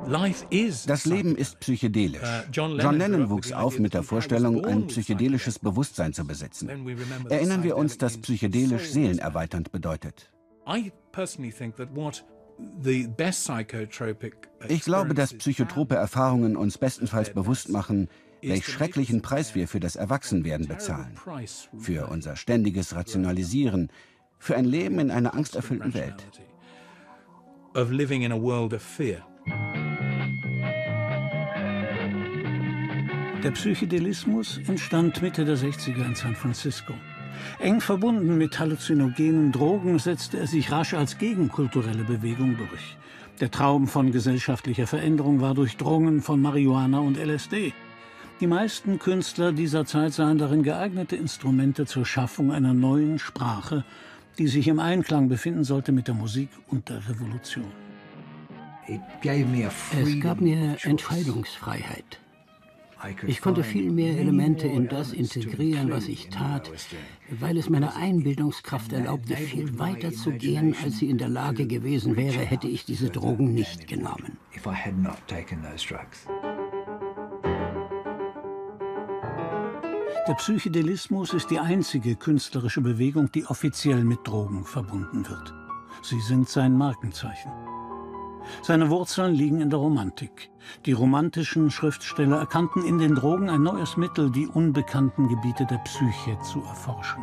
Das Leben ist psychedelisch. John Lennon wuchs auf mit der Vorstellung, ein psychedelisches Bewusstsein zu besitzen. Erinnern wir uns, dass psychedelisch seelenerweiternd bedeutet. Ich glaube, dass psychotrope Erfahrungen uns bestenfalls bewusst machen, welch schrecklichen Preis wir für das Erwachsenwerden bezahlen. Für unser ständiges Rationalisieren, für ein Leben in einer angsterfüllten Welt. Der Psychedelismus entstand Mitte der 60er in San Francisco. Eng verbunden mit halluzinogenen Drogen setzte er sich rasch als gegenkulturelle Bewegung durch. Der Traum von gesellschaftlicher Veränderung war durchdrungen von Marihuana und LSD. Die meisten Künstler dieser Zeit sahen darin geeignete Instrumente zur Schaffung einer neuen Sprache, die sich im Einklang befinden sollte mit der Musik und der Revolution. Es gab mir Entscheidungsfreiheit. Ich konnte viel mehr Elemente in das integrieren, was ich tat, weil es meiner Einbildungskraft erlaubte, viel weiter zu gehen, als sie in der Lage gewesen wäre, hätte ich diese Drogen nicht genommen. Der Psychedelismus ist die einzige künstlerische Bewegung, die offiziell mit Drogen verbunden wird. Sie sind sein Markenzeichen. Seine Wurzeln liegen in der Romantik. Die romantischen Schriftsteller erkannten in den Drogen ein neues Mittel, die unbekannten Gebiete der Psyche zu erforschen.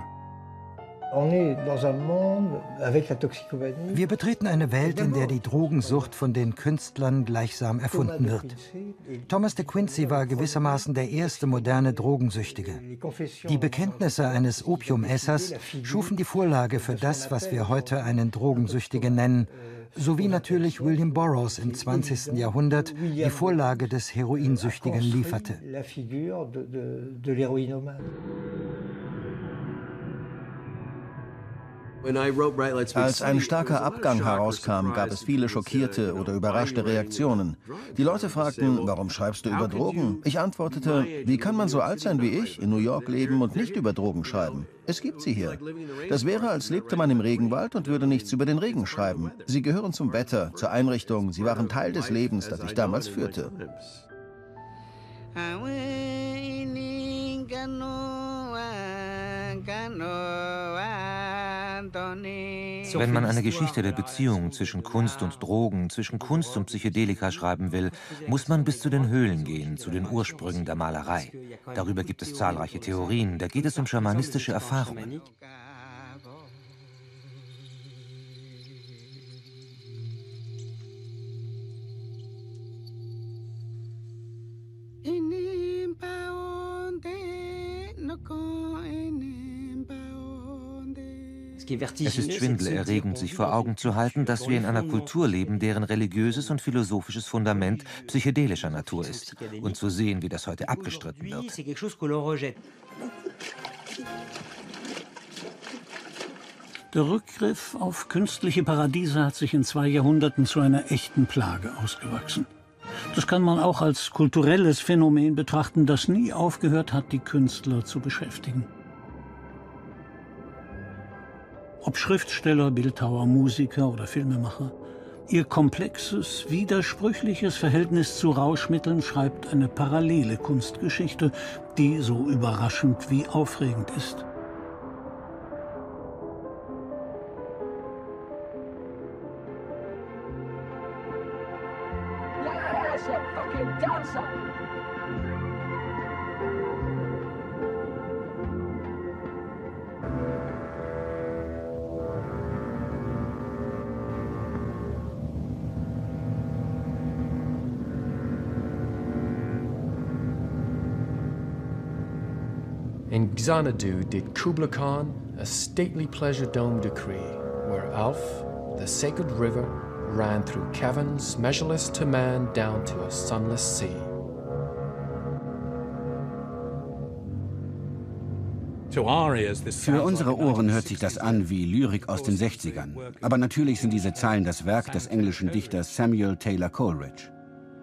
Wir betreten eine Welt, in der die Drogensucht von den Künstlern gleichsam erfunden wird. Thomas de Quincey war gewissermaßen der erste moderne Drogensüchtige. Die Bekenntnisse eines Opiumessers schufen die Vorlage für das, was wir heute einen Drogensüchtigen nennen, sowie natürlich William Burroughs im 20. Jahrhundert die Vorlage des Heroinsüchtigen lieferte. Als ein starker Abgang herauskam, gab es viele schockierte oder überraschte Reaktionen. Die Leute fragten, warum schreibst du über Drogen? Ich antwortete, wie kann man so alt sein wie ich, in New York leben und nicht über Drogen schreiben? Es gibt sie hier. Das wäre, als lebte man im Regenwald und würde nichts über den Regen schreiben. Sie gehören zum Wetter, zur Einrichtung, sie waren Teil des Lebens, das ich damals führte. Wenn man eine Geschichte der Beziehung zwischen Kunst und Drogen, zwischen Kunst und Psychedelika schreiben will, muss man bis zu den Höhlen gehen, zu den Ursprüngen der Malerei. Darüber gibt es zahlreiche Theorien, da geht es um schamanistische Erfahrungen. Es ist schwindelerregend, sich vor Augen zu halten, dass wir in einer Kultur leben, deren religiöses und philosophisches Fundament psychedelischer Natur ist. Und zu sehen, wie das heute abgestritten wird. Der Rückgriff auf künstliche Paradiese hat sich in 2 Jahrhunderten zu einer echten Plage ausgewachsen. Das kann man auch als kulturelles Phänomen betrachten, das nie aufgehört hat, die Künstler zu beschäftigen. Ob Schriftsteller, Bildhauer, Musiker oder Filmemacher, ihr komplexes, widersprüchliches Verhältnis zu Rauschmitteln schreibt eine parallele Kunstgeschichte, die so überraschend wie aufregend ist. In Xanadu did Kubla Khan a stately pleasure dome decree, where Alf, the sacred river, ran through caverns measureless to man down to a sunless sea. Für unsere Ohren hört sich das an wie Lyrik aus den 60ern. Aber natürlich sind diese Zeilen das Werk des englischen Dichters Samuel Taylor Coleridge.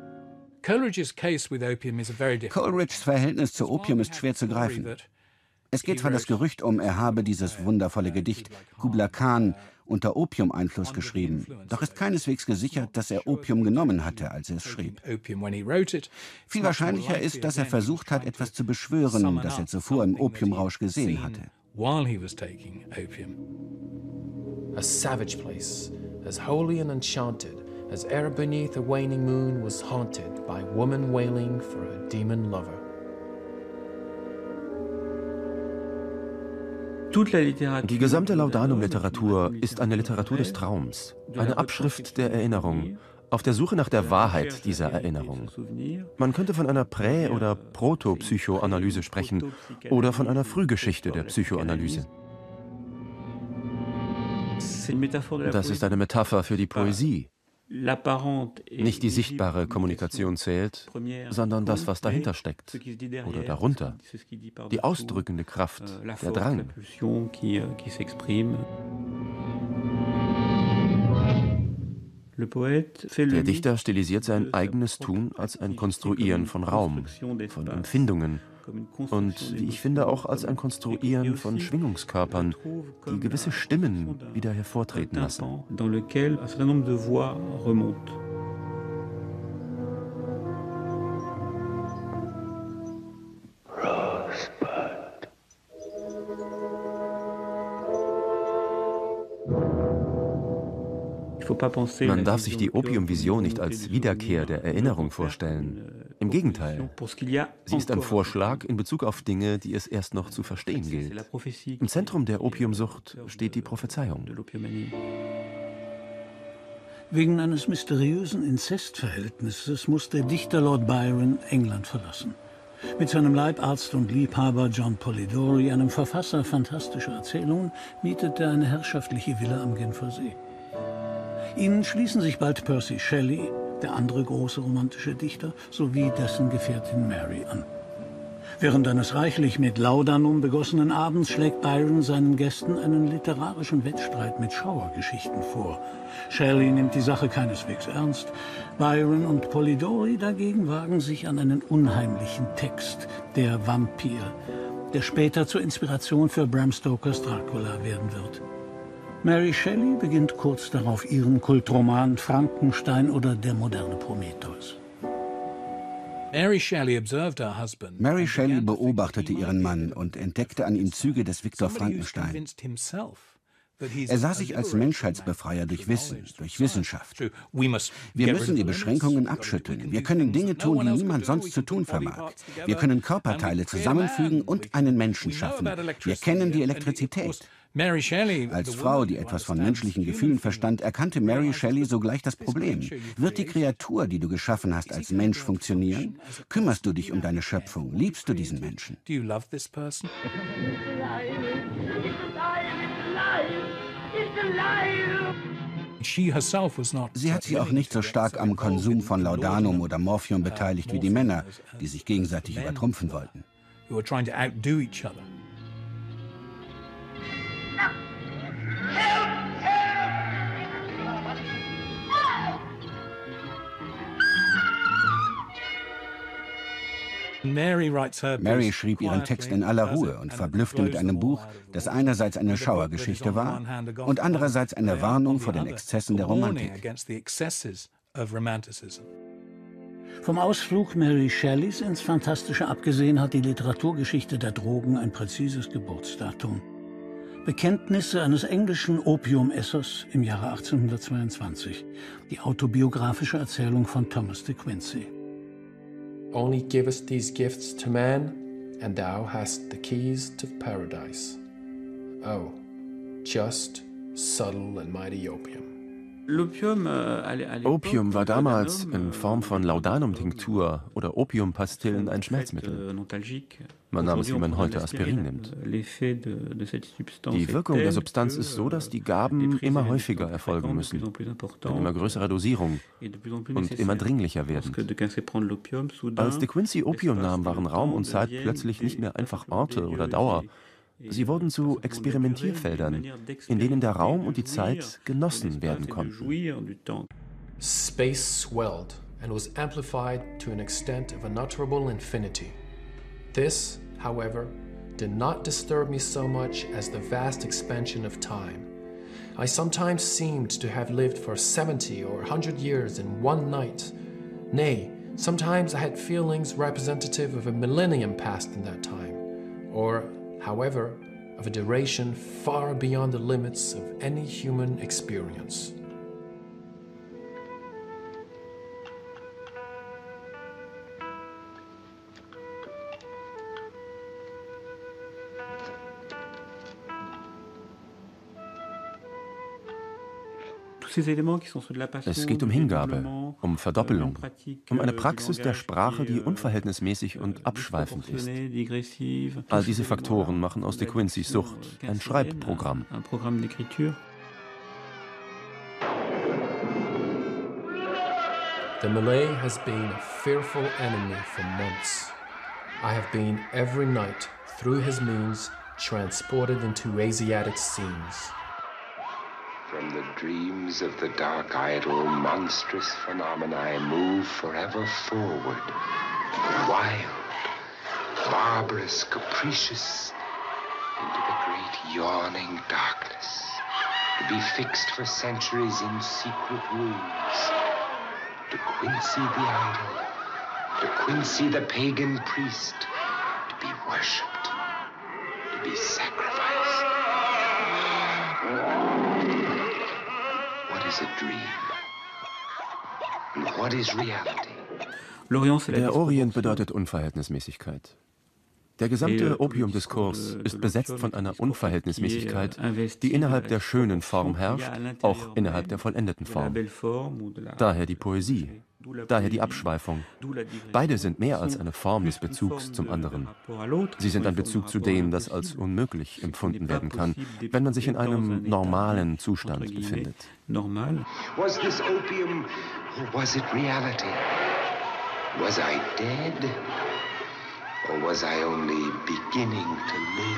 Coleridges Verhältnis zu Opium ist schwer zu greifen. Es geht zwar das Gerücht er habe dieses wundervolle Gedicht Kubla Khan unter Opiumeinfluss geschrieben, doch ist keineswegs gesichert, dass er Opium genommen hatte, als er es schrieb. Viel wahrscheinlicher ist, dass er versucht hat, etwas zu beschwören, das er zuvor im Opiumrausch gesehen hatte. A savage place, as holy and enchanted as air beneath a waning moon was haunted by woman wailing for a demon lover. Die gesamte Laudanum-Literatur ist eine Literatur des Traums, eine Abschrift der Erinnerung, auf der Suche nach der Wahrheit dieser Erinnerung. Man könnte von einer Prä- oder Proto-Psychoanalyse sprechen oder von einer Frühgeschichte der Psychoanalyse. Das ist eine Metapher für die Poesie. Nicht die sichtbare Kommunikation zählt, sondern das, was dahinter steckt oder darunter. Die ausdrückende Kraft, der Drang. Der Dichter stilisiert sein eigenes Tun als ein Konstruieren von Raum, von Empfindungen und, wie ich finde, auch als ein Konstruieren von Schwingungskörpern, die gewisse Stimmen wieder hervortreten lassen. Man darf sich die Opiumvision nicht als Wiederkehr der Erinnerung vorstellen. Im Gegenteil, sie ist ein Vorschlag in Bezug auf Dinge, die es erst noch zu verstehen gilt. Im Zentrum der Opiumsucht steht die Prophezeiung. Wegen eines mysteriösen Inzestverhältnisses muss der Dichter Lord Byron England verlassen. Mit seinem Leibarzt und Liebhaber John Polidori, einem Verfasser fantastischer Erzählungen, mietet er eine herrschaftliche Villa am Genfer See. Ihnen schließen sich bald Percy Shelley, der andere große romantische Dichter, sowie dessen Gefährtin Mary an. Während eines reichlich mit Laudanum begossenen Abends schlägt Byron seinen Gästen einen literarischen Wettstreit mit Schauergeschichten vor. Shelley nimmt die Sache keineswegs ernst. Byron und Polidori dagegen wagen sich an einen unheimlichen Text, der Vampir, der später zur Inspiration für Bram Stokers Dracula werden wird. Mary Shelley beginnt kurz darauf ihren Kultroman Frankenstein oder der moderne Prometheus. Mary Shelley beobachtete ihren Mann und entdeckte an ihm Züge des Viktor Frankenstein. Er sah sich als Menschheitsbefreier durch Wissen, durch Wissenschaft. Wir müssen die Beschränkungen abschütteln. Wir können Dinge tun, die niemand sonst zu tun vermag. Wir können Körperteile zusammenfügen und einen Menschen schaffen. Wir kennen die Elektrizität. Als Frau, die etwas von menschlichen Gefühlen verstand, erkannte Mary Shelley sogleich das Problem. Wird die Kreatur, die du geschaffen hast, als Mensch funktionieren? Kümmerst du dich um deine Schöpfung? Liebst du diesen Menschen? Sie hat sich auch nicht so stark am Konsum von Laudanum oder Morphium beteiligt wie die Männer, die sich gegenseitig übertrumpfen wollten. Mary schrieb ihren Text in aller Ruhe und verblüffte mit einem Buch, das einerseits eine Schauergeschichte war und andererseits eine Warnung vor den Exzessen der Romantik. Vom Ausflug Mary Shelleys ins Fantastische abgesehen hat die Literaturgeschichte der Drogen ein präzises Geburtsdatum. Bekenntnisse eines englischen Opiumessers im Jahre 1822. Die autobiografische Erzählung von Thomas de Quincey. Only givest these gifts to man, and thou hast the keys to paradise. Oh, just, subtle and mighty opium. Opium war damals in Form von Laudanum-Tinktur oder Opiumpastillen ein Schmerzmittel. Man nahm es, wie man heute Aspirin nimmt. Die Wirkung der Substanz ist so, dass die Gaben immer häufiger erfolgen müssen, in immer größerer Dosierung und immer dringlicher werden. Als de Quincey Opium nahm, waren Raum und Zeit plötzlich nicht mehr einfach Orte oder Dauer. Sie wurden zu Experimentierfeldern, in denen der Raum und die Zeit genossen werden konnten. Space swelled and was amplified to an extent of unutterable infinity. This, however, did not disturb me so much as the vast expansion of time. I sometimes seemed to have lived for 70 or 100 years in one night. Nay, sometimes I had feelings representative of a millennium passed in that time, or, however, of a duration far beyond the limits of any human experience. Es geht um Hingabe, um Verdoppelung, um eine Praxis der Sprache, die unverhältnismäßig und abschweifend ist. All diese Faktoren machen aus De Quincys Sucht ein Schreibprogramm. The Malay has been a fearful enemy for months. I have been every night, through his means, transported into Asiatic scenes. From the dreams of the dark idol, monstrous phenomena move forever forward. Wild, barbarous, capricious, into the great yawning darkness, to be fixed for centuries in secret rooms. De Quincey the idol, De Quincey the pagan priest, to be worshipped, to be sacrificed. What is a dream? And what is reality? Der Orient bedeutet Unverhältnismäßigkeit. Der gesamte Opiumdiskurs ist besetzt von einer Unverhältnismäßigkeit, die innerhalb der schönen Form herrscht, auch innerhalb der vollendeten Form. Daher die Poesie, daher die Abschweifung. Beide sind mehr als eine Form des Bezugs zum anderen. Sie sind ein Bezug zu dem, das als unmöglich empfunden werden kann, wenn man sich in einem normalen Zustand befindet. Was this opium or was it reality? Was I dead? Or was I only beginning to live?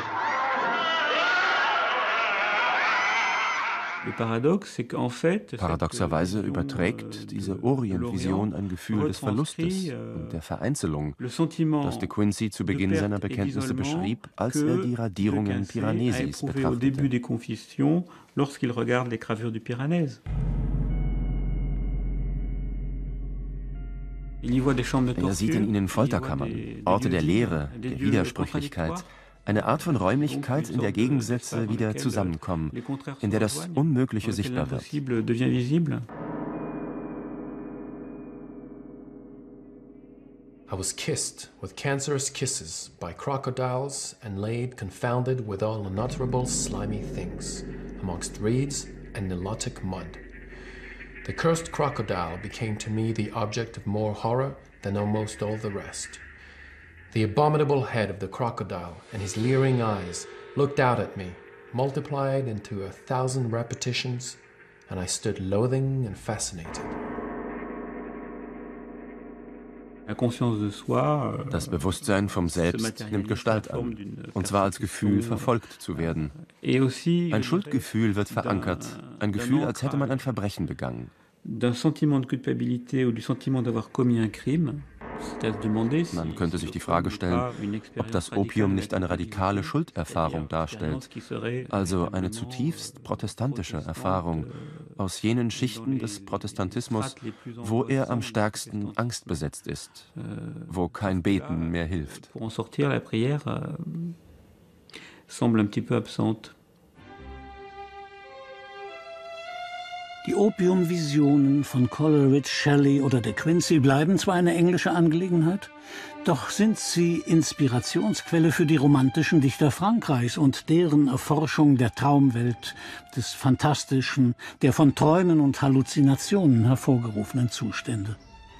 Paradoxerweise überträgt diese Orientvision ein Gefühl des Verlustes und der Vereinzelung, das De Quincey zu Beginn seiner Bekenntnisse beschrieb, als er die Radierungen Piranesi's betrachtete. Er sieht in ihnen Folterkammern, Orte der Leere, der Widersprüchlichkeit, eine Art von Räumlichkeit, in der Gegensätze wieder zusammenkommen, in der das Unmögliche sichtbar wird. I was kissed with cancerous kisses by crocodiles and laid confounded with all unutterable slimy things, amongst reeds and Nilotic mud. The cursed crocodile became to me the object of more horror than almost all the rest. The abominable head of the crocodile and his leering eyes looked out at me, multiplied into 1,000 repetitions, and I stood loathing and fascinated. Das Bewusstsein vom Selbst nimmt Gestalt an, und zwar als Gefühl, verfolgt zu werden. Ein Schuldgefühl wird verankert, ein Gefühl, als hätte man ein Verbrechen begangen. Man könnte sich die Frage stellen, ob das Opium nicht eine radikale Schulderfahrung darstellt, also eine zutiefst protestantische Erfahrung aus jenen Schichten des Protestantismus, wo er am stärksten angstbesetzt ist, wo kein Beten mehr hilft. Die Opiumvisionen von Coleridge, Shelley oder De Quincey bleiben zwar eine englische Angelegenheit, doch sind sie Inspirationsquelle für die romantischen Dichter Frankreichs und deren Erforschung der Traumwelt, des Fantastischen, der von Träumen und Halluzinationen hervorgerufenen Zustände.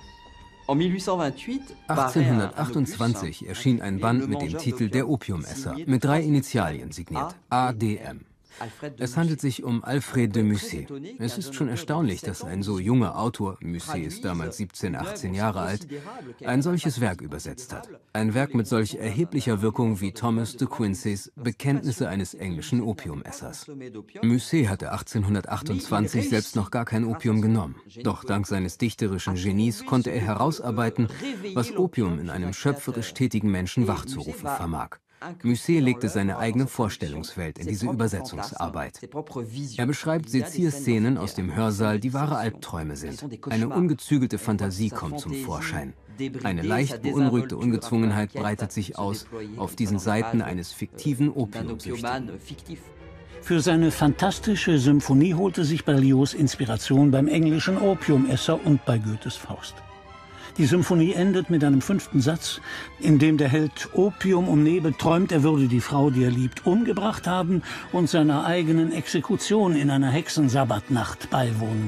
1828 erschien ein Band mit dem Titel Der Opiumesser, mit 3 Initialien signiert, ADM. Es handelt sich um Alfred de Musset. Es ist schon erstaunlich, dass ein so junger Autor, Musset ist damals 17, 18 Jahre alt, ein solches Werk übersetzt hat. Ein Werk mit solch erheblicher Wirkung wie Thomas de Quincys Bekenntnisse eines englischen Opiumessers. Musset hatte 1828 selbst noch gar kein Opium genommen. Doch dank seines dichterischen Genies konnte er herausarbeiten, was Opium in einem schöpferisch tätigen Menschen wachzurufen vermag. Musset legte seine eigene Vorstellungswelt in diese Übersetzungsarbeit. Er beschreibt Sezierszenen aus dem Hörsaal, die wahre Albträume sind. Eine ungezügelte Fantasie kommt zum Vorschein. Eine leicht beunruhigte Ungezwungenheit breitet sich aus auf diesen Seiten eines fiktiven Opiumsüchtigen. Für seine fantastische Symphonie holte sich Berlioz Inspiration beim englischen Opiumesser und bei Goethes Faust. Die Symphonie endet mit einem 5. Satz, in dem der Held Opium umnebelt träumt, er würde die Frau, die er liebt, umgebracht haben und seiner eigenen Exekution in einer Hexensabbatnacht beiwohnen.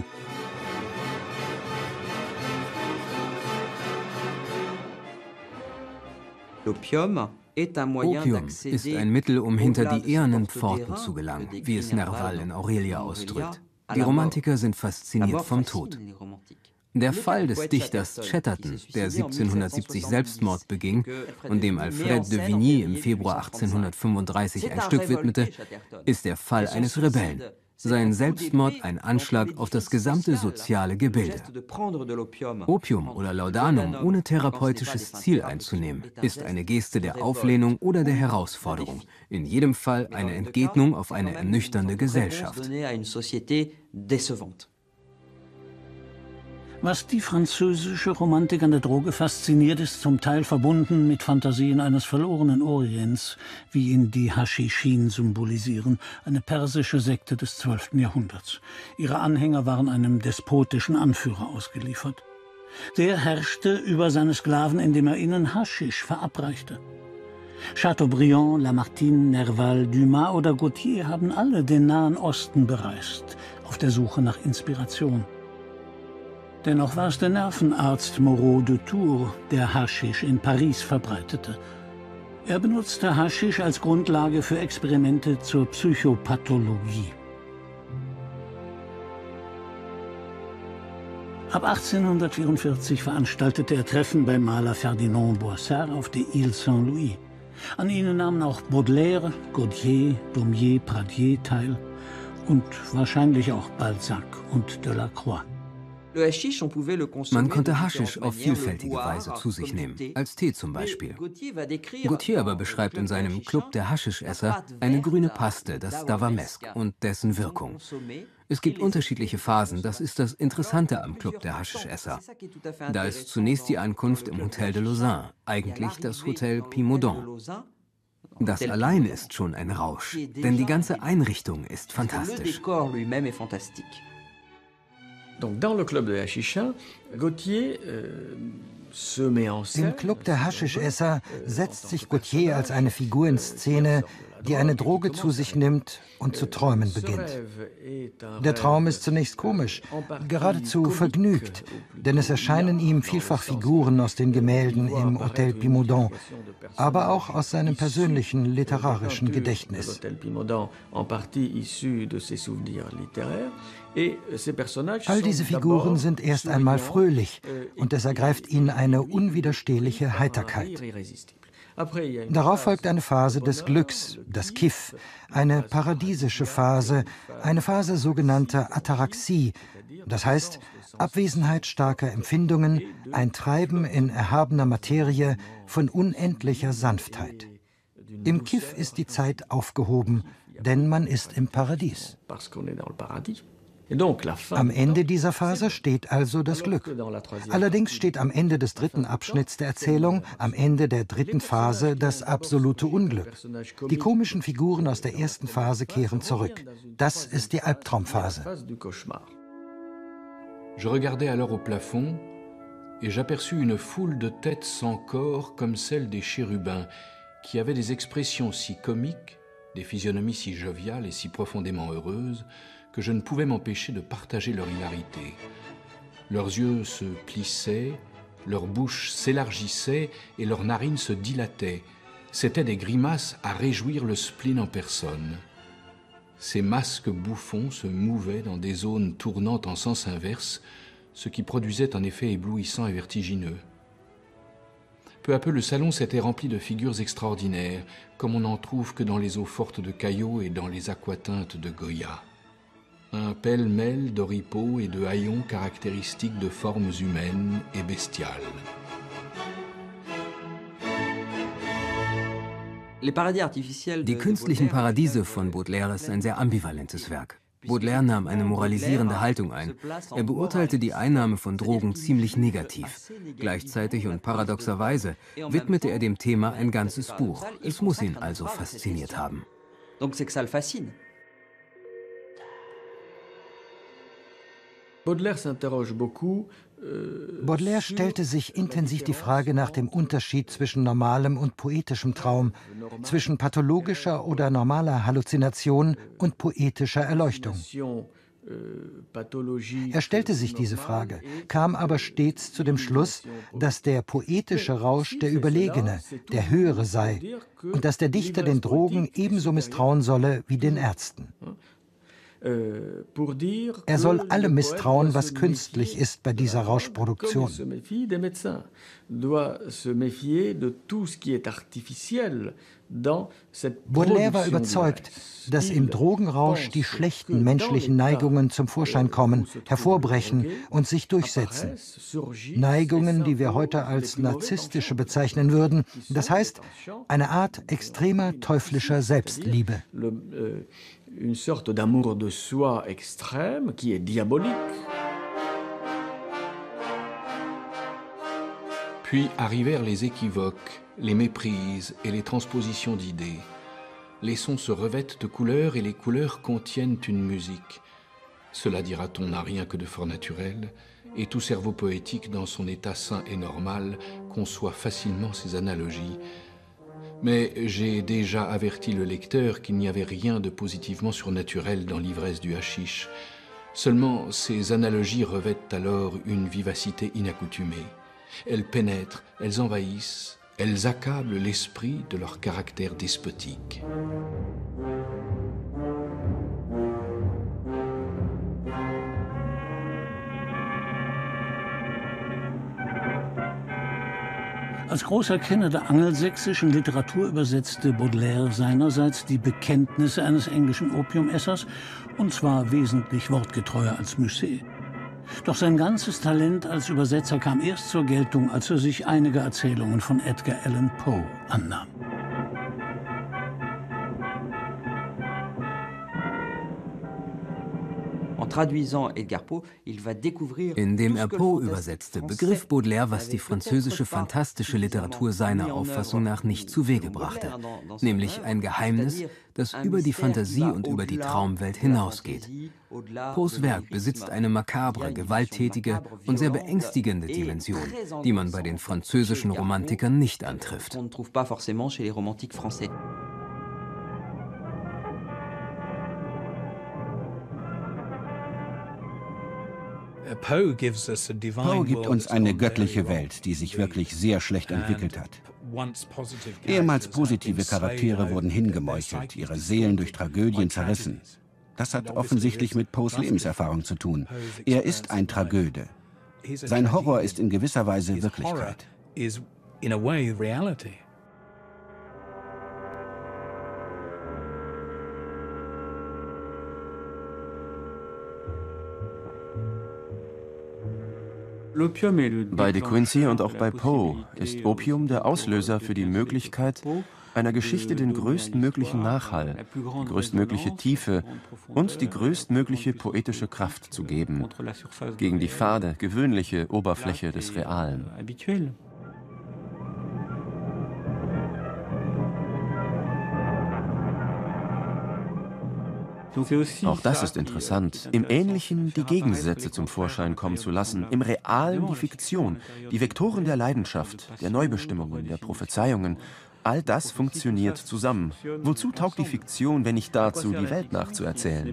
Opium ist ein Mittel, um hinter die ehernen Pforten zu gelangen, wie es Nerval in Aurelia ausdrückt. Die Romantiker sind fasziniert vom Tod. Der Fall des Dichters Chatterton, der 1770 Selbstmord beging und dem Alfred de Vigny im Februar 1835 ein Stück widmete, ist der Fall eines Rebellen. Sein Selbstmord ein Anschlag auf das gesamte soziale Gebilde. Opium oder Laudanum ohne therapeutisches Ziel einzunehmen, ist eine Geste der Auflehnung oder der Herausforderung. In jedem Fall eine Entgegnung auf eine ernüchternde Gesellschaft. Was die französische Romantik an der Droge fasziniert, ist zum Teil verbunden mit Fantasien eines verlorenen Orients, wie ihn die Haschischen symbolisieren, eine persische Sekte des 12. Jahrhunderts. Ihre Anhänger waren einem despotischen Anführer ausgeliefert. Der herrschte über seine Sklaven, indem er ihnen Haschisch verabreichte. Chateaubriand, Lamartine, Nerval, Dumas oder Gautier haben alle den Nahen Osten bereist, auf der Suche nach Inspiration. Dennoch war es der Nervenarzt Moreau de Tours, der Haschisch in Paris verbreitete. Er benutzte Haschisch als Grundlage für Experimente zur Psychopathologie. Ab 1844 veranstaltete er Treffen beim Maler Ferdinand Boissard auf der Ile Saint-Louis. An ihnen nahmen auch Baudelaire, Gautier, Daumier, Pradier teil und wahrscheinlich auch Balzac und Delacroix. Man konnte Haschisch auf vielfältige Weise zu sich nehmen, als Tee zum Beispiel. Gautier aber beschreibt in seinem Club der Haschischesser eine grüne Paste, das Davamesque, und dessen Wirkung. Es gibt unterschiedliche Phasen, das ist das Interessante am Club der Haschischesser. Da ist zunächst die Ankunft im Hotel de Lausanne, eigentlich das Hotel Pimodon. Das allein ist schon ein Rausch, denn die ganze Einrichtung ist fantastisch. Im Club der Haschischesser setzt sich Gautier als eine Figur in Szene, die eine Droge zu sich nimmt und zu träumen beginnt. Der Traum ist zunächst komisch, geradezu vergnügt, denn es erscheinen ihm vielfach Figuren aus den Gemälden im Hotel Pimodon, aber auch aus seinem persönlichen literarischen Gedächtnis. All diese Figuren sind erst einmal fröhlich und es ergreift ihn eine unwiderstehliche Heiterkeit. Darauf folgt eine Phase des Glücks, das Kiff, eine paradiesische Phase, eine Phase sogenannter Ataraxie, das heißt Abwesenheit starker Empfindungen, ein Treiben in erhabener Materie von unendlicher Sanftheit. Im Kiff ist die Zeit aufgehoben, denn man ist im Paradies. Am Ende dieser Phase steht also das Glück. Allerdings steht am Ende des 3. Abschnitts der Erzählung, am Ende der 3. Phase, das absolute Unglück. Die komischen Figuren aus der 1. Phase kehren zurück. Das ist die Albtraumphase. Je regardais alors au plafond et j'aperçus une foule de têtes sans corps comme celle des chérubins qui avaient des expressions si comiques, des physionomies si joviales et si profondément heureuses que je ne pouvais m'empêcher de partager leur hilarité. Leurs yeux se plissaient, leur bouche s'élargissait et leurs narines se dilataient. C'étaient des grimaces à réjouir le spleen en personne. Ces masques bouffons se mouvaient dans des zones tournant en sens inverse, ce qui produisait un effet éblouissant et vertigineux. Peu à peu, le salon s'était rempli de figures extraordinaires, comme on n'en trouve que dans les eaux fortes de Caillot et dans les aquateintes de Goya. Un pêle-mêle d'oripeaux et de haillons caractéristiques de formes humaines et bestiales. Die künstlichen Paradiese von Baudelaire ist ein sehr ambivalentes Werk. Baudelaire nahm eine moralisierende Haltung ein. Er beurteilte die Einnahme von Drogen ziemlich negativ. Gleichzeitig und paradoxerweise widmete er dem Thema ein ganzes Buch. Es muss ihn also fasziniert haben. Baudelaire stellte sich intensiv die Frage nach dem Unterschied zwischen normalem und poetischem Traum, zwischen pathologischer oder normaler Halluzination und poetischer Erleuchtung. Er stellte sich diese Frage, kam aber stets zu dem Schluss, dass der poetische Rausch der überlegene, der höhere sei und dass der Dichter den Drogen ebenso misstrauen solle wie den Ärzten. Er soll allem misstrauen, was künstlich ist bei dieser Rauschproduktion. Baudelaire war überzeugt, dass im Drogenrausch die schlechten menschlichen Neigungen zum Vorschein kommen, hervorbrechen und sich durchsetzen. Neigungen, die wir heute als narzisstische bezeichnen würden, das heißt, eine Art extremer teuflischer Selbstliebe. Une sorte d'amour de soi extrême qui est diabolique. Puis arrivèrent les équivoques, les méprises et les transpositions d'idées. Les sons se revêtent de couleurs et les couleurs contiennent une musique. Cela, dira-t-on, n'a rien que de fort naturel, et tout cerveau poétique dans son état sain et normal conçoit facilement ces analogies. Mais j'ai déjà averti le lecteur qu'il n'y avait rien de positivement surnaturel dans l'ivresse du hashish. Seulement, ces analogies revêtent alors une vivacité inaccoutumée. Elles pénètrent, elles envahissent, elles accablent l'esprit de leur caractère despotique. Als großer Kenner der angelsächsischen Literatur übersetzte Baudelaire seinerseits die Bekenntnisse eines englischen Opiumessers, und zwar wesentlich wortgetreuer als Musset. Doch sein ganzes Talent als Übersetzer kam erst zur Geltung, als er sich einiger Erzählungen von Edgar Allan Poe annahm. Indem er Poe übersetzte, begriff Baudelaire, was die französische fantastische Literatur seiner Auffassung nach nicht zuwege brachte, nämlich ein Geheimnis, das über die Fantasie und über die Traumwelt hinausgeht. Poes Werk besitzt eine makabre, gewalttätige und sehr beängstigende Dimension, die man bei den französischen Romantikern nicht antrifft. Poe gibt uns eine göttliche Welt, die sich wirklich sehr schlecht entwickelt hat. Ehemals positive Charaktere wurden hingemeuchelt, ihre Seelen durch Tragödien zerrissen. Das hat offensichtlich mit Poes Lebenserfahrung zu tun. Er ist ein Tragöde. Sein Horror ist in gewisser Weise Wirklichkeit. Bei De Quincey und auch bei Poe ist Opium der Auslöser für die Möglichkeit, einer Geschichte den größtmöglichen Nachhall, die größtmögliche Tiefe und die größtmögliche poetische Kraft zu geben, gegen die fade, gewöhnliche Oberfläche des Realen. Auch das ist interessant, im Ähnlichen die Gegensätze zum Vorschein kommen zu lassen, im Realen die Fiktion, die Vektoren der Leidenschaft, der Neubestimmungen, der Prophezeiungen. All das funktioniert zusammen. Wozu taugt die Fiktion, wenn nicht dazu, die Welt nachzuerzählen?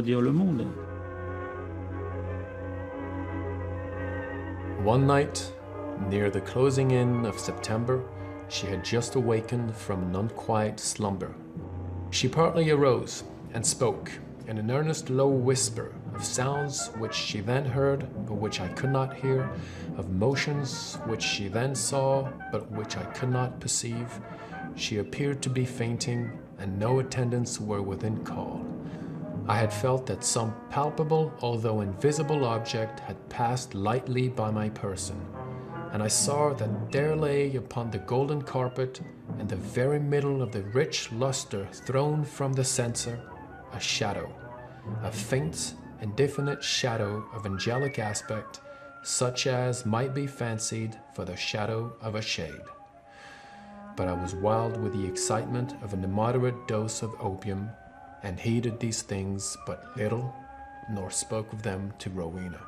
One night, near the closing in of September, she had just awakened from an unquiet slumber. She partly arose and spoke in an earnest low whisper of sounds which she then heard but which I could not hear, of motions which she then saw but which I could not perceive. She appeared to be fainting and no attendants were within call. I had felt that some palpable although invisible object had passed lightly by my person. and I saw that there lay upon the golden carpet, in the very middle of the rich luster thrown from the censer, a shadow, a faint, indefinite shadow of angelic aspect, such as might be fancied for the shadow of a shade. But I was wild with the excitement of an immoderate dose of opium, and heeded these things but little, nor spoke of them to Rowena.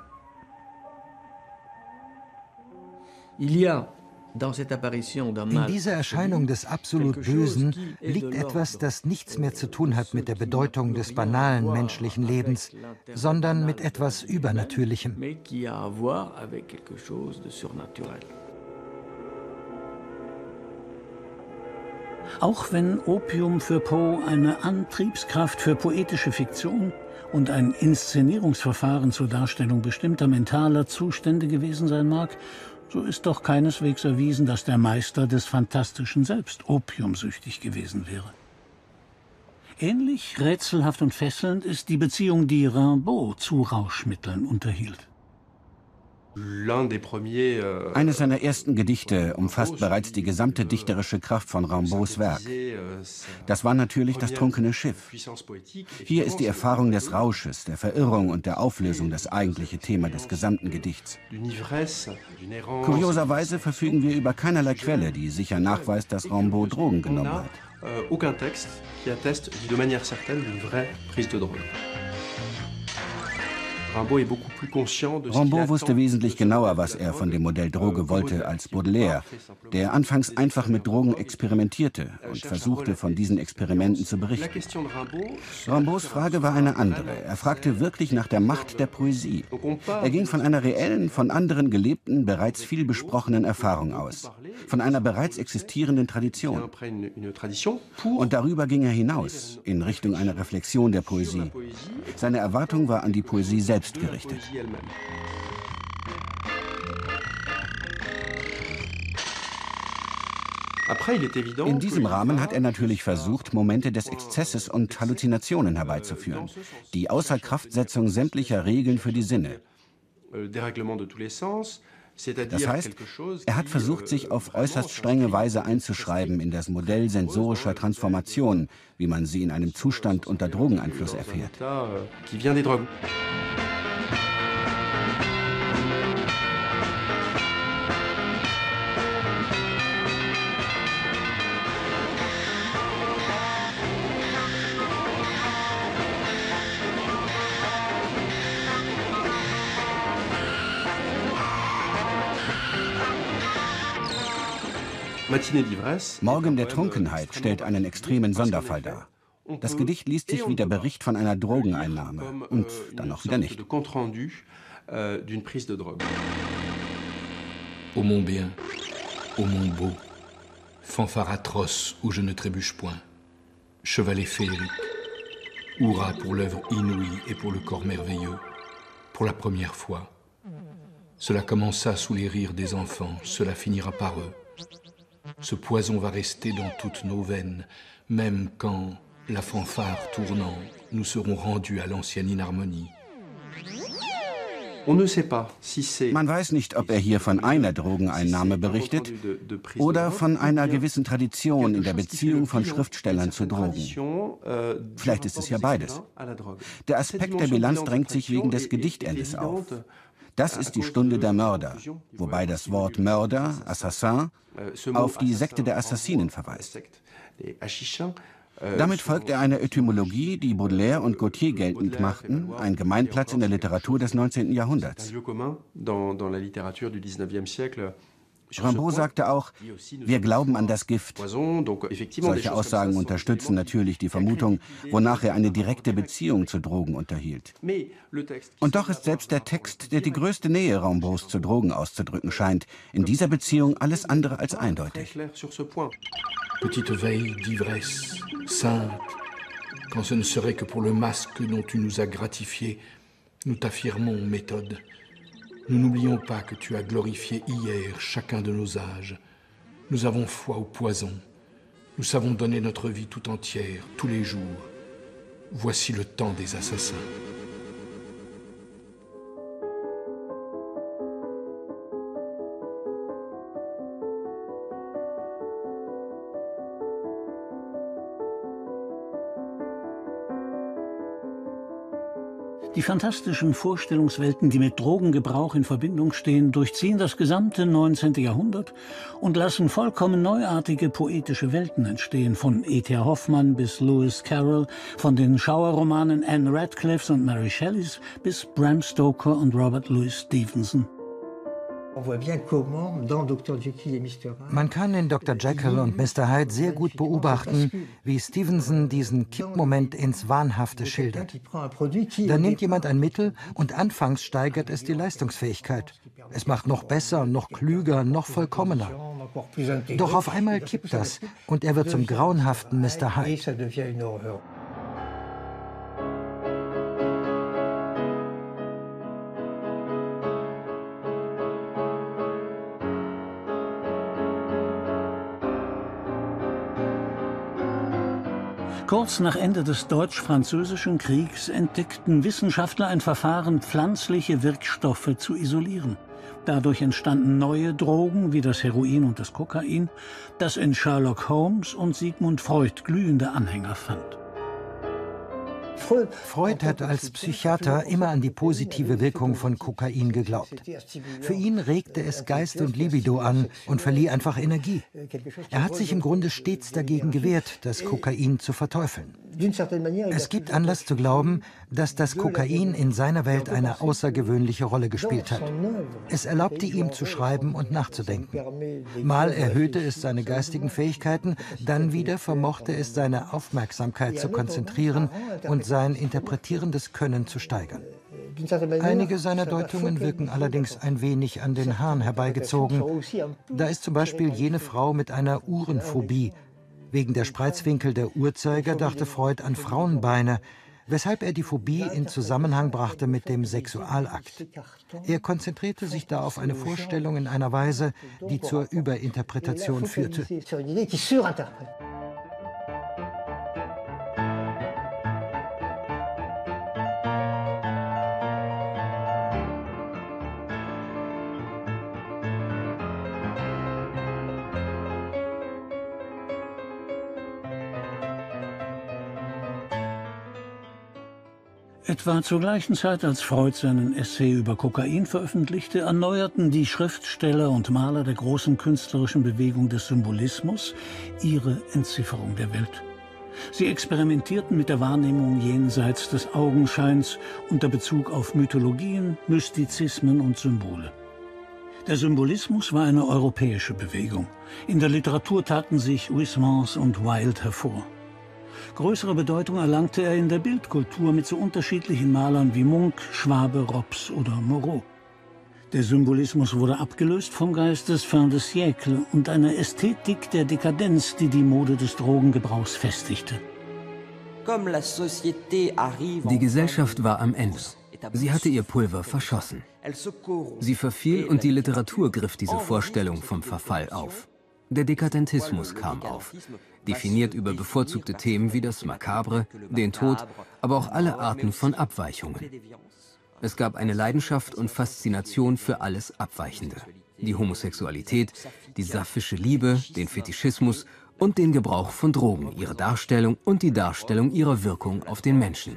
In dieser Erscheinung des absolut Bösen liegt etwas, das nichts mehr zu tun hat mit der Bedeutung des banalen menschlichen Lebens, sondern mit etwas Übernatürlichem. Auch wenn Opium für Poe eine Antriebskraft für poetische Fiktion und ein Inszenierungsverfahren zur Darstellung bestimmter mentaler Zustände gewesen sein mag, so ist doch keineswegs erwiesen, dass der Meister des Fantastischen selbst opiumsüchtig gewesen wäre. Ähnlich rätselhaft und fesselnd ist die Beziehung, die Rimbaud zu Rauschmitteln unterhielt. Eines seiner ersten Gedichte umfasst bereits die gesamte dichterische Kraft von Rimbauds Werk. Das war natürlich das trunkene Schiff. Hier ist die Erfahrung des Rausches, der Verirrung und der Auflösung das eigentliche Thema des gesamten Gedichts. Kurioserweise verfügen wir über keinerlei Quelle, die sicher nachweist, dass Rimbaud Drogen genommen hat. Aucun texte qui atteste de manière certaine d'une vraie prise de drogue. Rimbaud wusste wesentlich genauer, was er von dem Modell Droge wollte, als Baudelaire, der anfangs einfach mit Drogen experimentierte und versuchte, von diesen Experimenten zu berichten. Rimbauds Frage war eine andere. Er fragte wirklich nach der Macht der Poesie. Er ging von einer reellen, von anderen gelebten, bereits viel besprochenen Erfahrung aus, von einer bereits existierenden Tradition. Und darüber ging er hinaus, in Richtung einer Reflexion der Poesie. Seine Erwartung war an die Poesie selbst gerichtet. In diesem Rahmen hat er natürlich versucht, Momente des Exzesses und Halluzinationen herbeizuführen, die Außerkraftsetzung sämtlicher Regeln für die Sinne. Das heißt, er hat versucht, sich auf äußerst strenge Weise einzuschreiben in das Modell sensorischer Transformation, wie man sie in einem Zustand unter Drogeneinfluss erfährt. Morgen der Trunkenheit stellt einen extremen Sonderfall dar. Das Gedicht liest sich wie der Bericht von einer Drogeneinnahme und dann auch wieder nicht. Ô mon bien, ô mon beau, fanfare atroce où je ne trébuche point, chevalet féerique, hurrah pour l'œuvre inouïe et pour le corps merveilleux, pour la première fois. Cela commença sous les rires des enfants, cela finira par eux. Ce poison va rester dans toutes nos veines, même quand, la fanfare tournant, nous serons rendus à l'ancienne inharmonie. Man weiß nicht, ob er hier von einer Drogeneinnahme berichtet oder von einer gewissen Tradition in der Beziehung von Schriftstellern zu Drogen. Vielleicht ist es ja beides. Der Aspekt der Bilanz drängt sich wegen des Gedichtendes auf. Das ist die Stunde der Mörder, wobei das Wort Mörder, Assassin, auf die Sekte der Assassinen verweist. Damit folgt er einer Etymologie, die Baudelaire und Gautier geltend machten, ein Gemeinplatz in der Literatur des 19. Jahrhunderts. Rimbaud sagte auch, wir glauben an das Gift. Solche Aussagen unterstützen natürlich die Vermutung, wonach er eine direkte Beziehung zu Drogen unterhielt. Und doch ist selbst der Text, der die größte Nähe Rimbauds zu Drogen auszudrücken scheint, in dieser Beziehung alles andere als eindeutig. Petite veille d'ivresse, simple, quand ce ne serait que pour le masque dont tu nous as gratifié, nous t'affirmons méthode. Nous n'oublions pas que tu as glorifié hier chacun de nos âges. Nous avons foi au poison. Nous savons donner notre vie tout entière, tous les jours. Voici le temps des assassins. Die fantastischen Vorstellungswelten, die mit Drogengebrauch in Verbindung stehen, durchziehen das gesamte 19. Jahrhundert und lassen vollkommen neuartige poetische Welten entstehen, von E.T.A. Hoffmann bis Lewis Carroll, von den Schauerromanen Anne Radcliffes und Mary Shelleys bis Bram Stoker und Robert Louis Stevenson. Man kann in Dr. Jekyll und Mr. Hyde sehr gut beobachten, wie Stevenson diesen Kippmoment ins Wahnhafte schildert. Da nimmt jemand ein Mittel und anfangs steigert es die Leistungsfähigkeit. Es macht noch besser, noch klüger, noch vollkommener. Doch auf einmal kippt das und er wird zum grauenhaften Mr. Hyde. Kurz nach Ende des Deutsch-Französischen Kriegs entdeckten Wissenschaftler ein Verfahren, pflanzliche Wirkstoffe zu isolieren. Dadurch entstanden neue Drogen wie das Heroin und das Kokain, das in Sherlock Holmes und Sigmund Freud glühende Anhänger fand. Freud hat als Psychiater immer an die positive Wirkung von Kokain geglaubt. Für ihn regte es Geist und Libido an und verlieh einfach Energie. Er hat sich im Grunde stets dagegen gewehrt, das Kokain zu verteufeln. Es gibt Anlass zu glauben, dass das Kokain in seiner Welt eine außergewöhnliche Rolle gespielt hat. Es erlaubte ihm zu schreiben und nachzudenken. Mal erhöhte es seine geistigen Fähigkeiten, dann wieder vermochte es seine Aufmerksamkeit zu konzentrieren und sein interpretierendes Können zu steigern. Einige seiner Deutungen wirken allerdings ein wenig an den Haaren herbeigezogen. Da ist zum Beispiel jene Frau mit einer Uhrenphobie. Wegen der Spreizwinkel der Uhrzeiger dachte Freud an Frauenbeine, weshalb er die Phobie in Zusammenhang brachte mit dem Sexualakt. Er konzentrierte sich da auf eine Vorstellung in einer Weise, die zur Überinterpretation führte. Etwa zur gleichen Zeit, als Freud seinen Essay über Kokain veröffentlichte, erneuerten die Schriftsteller und Maler der großen künstlerischen Bewegung des Symbolismus ihre Entzifferung der Welt. Sie experimentierten mit der Wahrnehmung jenseits des Augenscheins unter Bezug auf Mythologien, Mystizismen und Symbole. Der Symbolismus war eine europäische Bewegung. In der Literatur taten sich Huysmans und Wilde hervor. Größere Bedeutung erlangte er in der Bildkultur mit so unterschiedlichen Malern wie Munch, Schwabe, Rops oder Moreau. Der Symbolismus wurde abgelöst vom Geist des Fin de siècle und einer Ästhetik der Dekadenz, die die Mode des Drogengebrauchs festigte. Die Gesellschaft war am Ende. Sie hatte ihr Pulver verschossen. Sie verfiel und die Literatur griff diese Vorstellung vom Verfall auf. Der Dekadentismus kam auf, definiert über bevorzugte Themen wie das Makabre, den Tod, aber auch alle Arten von Abweichungen. Es gab eine Leidenschaft und Faszination für alles Abweichende. Die Homosexualität, die sapphische Liebe, den Fetischismus und den Gebrauch von Drogen, ihre Darstellung und die Darstellung ihrer Wirkung auf den Menschen.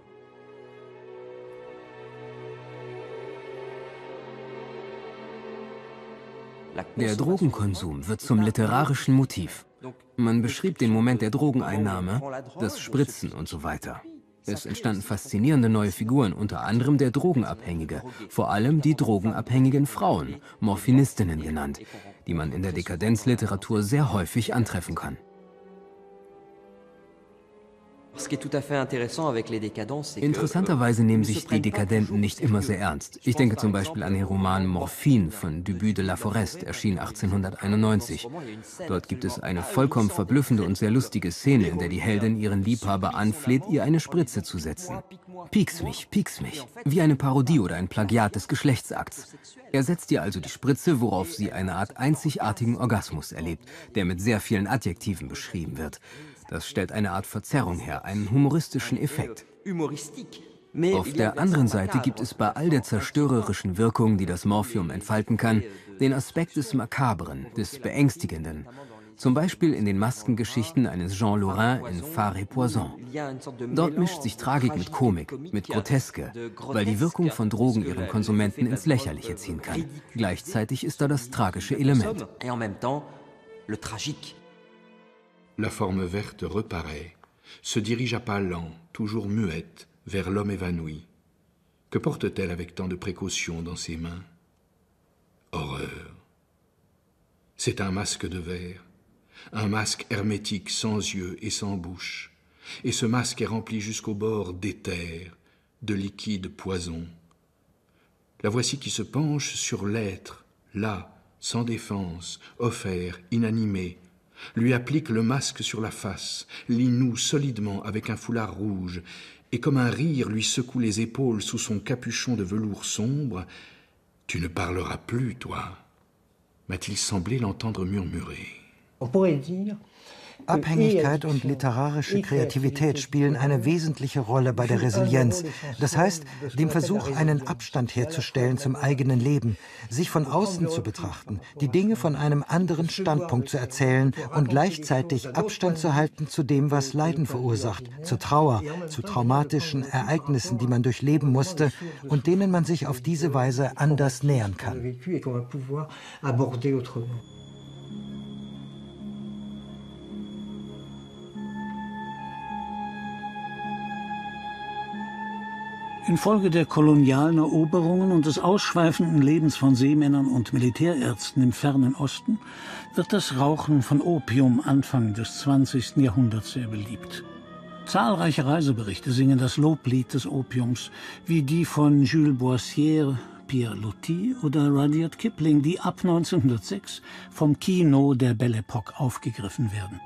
Der Drogenkonsum wird zum literarischen Motiv. Man beschrieb den Moment der Drogeneinnahme, das Spritzen und so weiter. Es entstanden faszinierende neue Figuren, unter anderem der Drogenabhängige, vor allem die drogenabhängigen Frauen, Morphinistinnen genannt, die man in der Dekadenzliteratur sehr häufig antreffen kann. Interessanterweise nehmen sich die Dekadenten nicht immer sehr ernst. Ich denke zum Beispiel an den Roman Morphine von Dubuis de la Forest, erschien 1891. Dort gibt es eine vollkommen verblüffende und sehr lustige Szene, in der die Heldin ihren Liebhaber anfleht, ihr eine Spritze zu setzen. Pieks mich, wie eine Parodie oder ein Plagiat des Geschlechtsakts. Er setzt ihr also die Spritze, worauf sie eine Art einzigartigen Orgasmus erlebt, der mit sehr vielen Adjektiven beschrieben wird. Das stellt eine Art Verzerrung her, einen humoristischen Effekt. Auf der anderen Seite gibt es bei all der zerstörerischen Wirkung, die das Morphium entfalten kann, den Aspekt des Makabren, des Beängstigenden. Zum Beispiel in den Maskengeschichten eines Jean Lorrain in Phare et Poison. Dort mischt sich Tragik mit Komik, mit Groteske, weil die Wirkung von Drogen ihren Konsumenten ins Lächerliche ziehen kann. Gleichzeitig ist da das tragische Element. La forme verte reparaît, se dirige à pas lents, toujours muette, vers l'homme évanoui. Que porte-t-elle avec tant de précaution dans ses mains? Horreur. C'est un masque de verre, un masque hermétique sans yeux et sans bouche. Et ce masque est rempli jusqu'au bord d'éther, de liquide poison. La voici qui se penche sur l'être, là, sans défense, offert, inanimé, lui applique le masque sur la face, l'y noue solidement avec un foulard rouge, et comme un rire lui secoue les épaules sous son capuchon de velours sombre. « Tu ne parleras plus, toi », m'a-t-il semblé l'entendre murmurer. On pourrait dire Abhängigkeit und literarische Kreativität spielen eine wesentliche Rolle bei der Resilienz. Das heißt, dem Versuch, einen Abstand herzustellen zum eigenen Leben, sich von außen zu betrachten, die Dinge von einem anderen Standpunkt zu erzählen und gleichzeitig Abstand zu halten zu dem, was Leiden verursacht, zur Trauer, zu traumatischen Ereignissen, die man durchleben musste und denen man sich auf diese Weise anders nähern kann. Infolge der kolonialen Eroberungen und des ausschweifenden Lebens von Seemännern und Militärärzten im fernen Osten wird das Rauchen von Opium Anfang des 20. Jahrhunderts sehr beliebt. Zahlreiche Reiseberichte singen das Loblied des Opiums, wie die von Jules Boissière, Pierre Loti oder Rudyard Kipling, die ab 1906 vom Kino der Belle Époque aufgegriffen werden.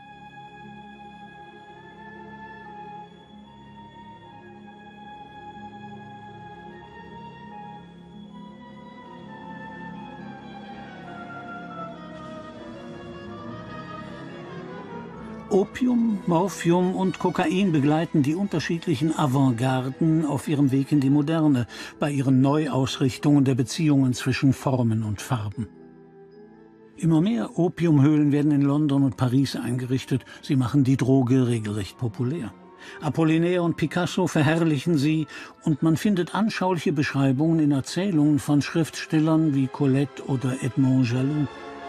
Opium, Morphium und Kokain begleiten die unterschiedlichen Avantgarden auf ihrem Weg in die Moderne, bei ihren Neuausrichtungen der Beziehungen zwischen Formen und Farben. Immer mehr Opiumhöhlen werden in London und Paris eingerichtet. Sie machen die Droge regelrecht populär. Apollinaire und Picasso verherrlichen sie und man findet anschauliche Beschreibungen in Erzählungen von Schriftstellern wie Colette oder Edmond Jaloux.